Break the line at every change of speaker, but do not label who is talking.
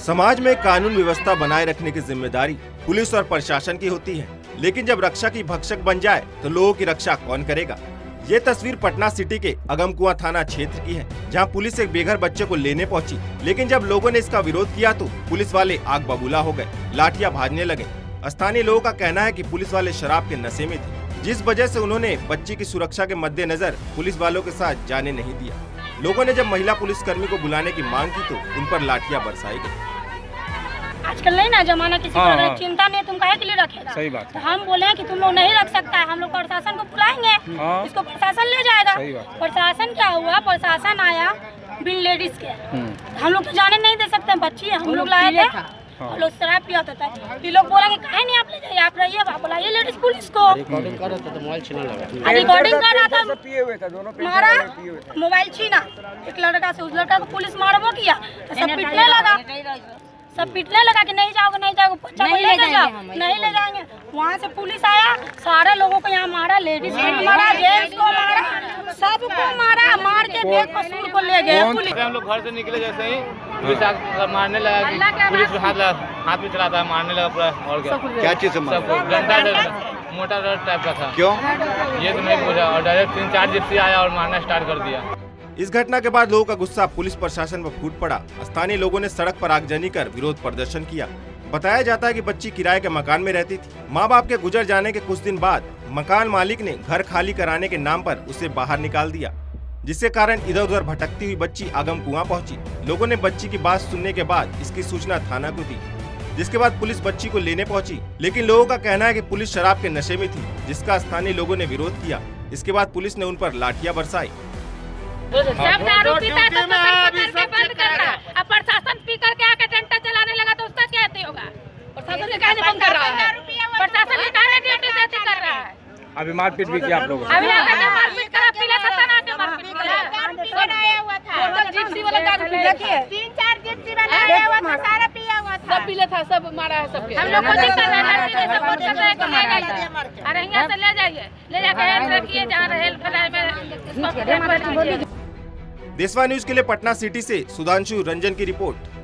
समाज में कानून व्यवस्था बनाए रखने की जिम्मेदारी पुलिस और प्रशासन की होती है, लेकिन जब रक्षा की भक्षक बन जाए तो लोगों की रक्षा कौन करेगा। ये तस्वीर पटना सिटी के अगमकुआं थाना क्षेत्र की है, जहां पुलिस एक बेघर बच्चे को लेने पहुंची, लेकिन जब लोगों ने इसका विरोध किया तो पुलिस वाले आग बबूला हो गए, लाठियां भाजने लगे। स्थानीय लोगों का कहना है कि पुलिस वाले शराब के नशे में थे, जिस वजह से उन्होंने बच्ची की सुरक्षा के मद्देनजर पुलिस वालों के साथ जाने नहीं दिया। लोगों ने जब महिला पुलिसकर्मी को बुलाने की मांग की तो उन पर लाठियां बरसाई गई।
आजकल नहीं ना जमाना किसी को चिंता नहीं, तुम काहे के लिए रखेगा।
सही बात
तो हम बोले कि तुम लोग नहीं रख सकता है, हम लोग प्रशासन को बुलाएंगे, इसको प्रशासन ले जाएगा। प्रशासन क्या हुआ, प्रशासन आया बिन लेडीज के, हम लोग तो जाने नहीं दे सकते, बच्ची हम लोग लाए थे, लोग शराब पिया होता है। ये लोग बोला कि काहे नहीं आप ले जाइए, आप रहिए, आप बुलाइए लेडीज पुलिस को। रिकॉर्डिंग कर रहा था तो मोबाइल छीना लगा, रिकॉर्डिंग कर रहा था, पिए हुए था, दोनों मारा, मोबाइल छीना। एक लड़का से उस लड़का को पुलिस मारबो किया तो सब पिटने लगा, सब पिटने लगा कि नहीं जाओगे, नहीं जाओगे, बच्चा को लेके जाओ, नहीं ले जाएंगे। वहाँ से पुलिस आया, सारे लोगों को यहाँ मारा, लेडीज को मारा, जेंट्स को मारा, सबको मारा, मार के बेग कसूर को ले गए पुलिस।
हम लोग घर से निकले जैसे ही पुलिस मारने लगा, पुलिस हाथ में चलाता है, मारने लगा पूरा। और
क्या चीज से
मोटा रड टाइप का था।
क्यों
ये तो नहीं पूछा, और डायरेक्ट 3-4 जिप्सी आया और मारना स्टार्ट कर दिया।
इस घटना के बाद लोगों का गुस्सा पुलिस प्रशासन पर फूट पड़ा। स्थानीय लोगों ने सड़क पर आगजनी कर विरोध प्रदर्शन किया। बताया जाता है कि बच्ची किराए के मकान में रहती थी। माँ बाप के गुजर जाने के कुछ दिन बाद मकान मालिक ने घर खाली कराने के नाम पर उसे बाहर निकाल दिया, जिसके कारण इधर उधर भटकती हुई बच्ची अगमकुआं पहुंची। लोगों ने बच्ची की बात सुनने के बाद इसकी सूचना थाना को दी, जिसके बाद पुलिस बच्ची को लेने पहुंची, लेकिन लोगों का कहना है कि पुलिस शराब के नशे में थी, जिसका स्थानीय लोगों ने विरोध किया। इसके बाद पुलिस ने उन पर लाठियां बरसाई।
सब दारू पीता है तो करके बंद करना, अब प्रशासन पी करके आके डंडा चलाने लगा तो उसका क्या होगा। प्रशासन ने काहे नहीं बंद कर रहा है, प्रशासन ने काहे नहीं ड्यूटी से कर रहा है।
अभी मारपीट भी किया आप लोगों ने,
अभी आके मारपीट करा, पीला सत्ता ना के मारपीट करा, सब आया हुआ था, टोटल जिप्सी वाला दारू पी, देखिए 3-4 जिप्सी वाला आया हुआ था, सारा पिया हुआ था, सब पीले था, सब मारा है सबके। हम लोग कोशिश कर रहे हैं, सपोर्ट कर रहे हैं कि ले जाइए, अरे यहाँ से ले जाइए, ले जाके हेल्प रखिए, जहाँ हेल्प कराए में। देशवा
न्यूज के लिए पटना सिटी से सुधांशु रंजन की रिपोर्ट।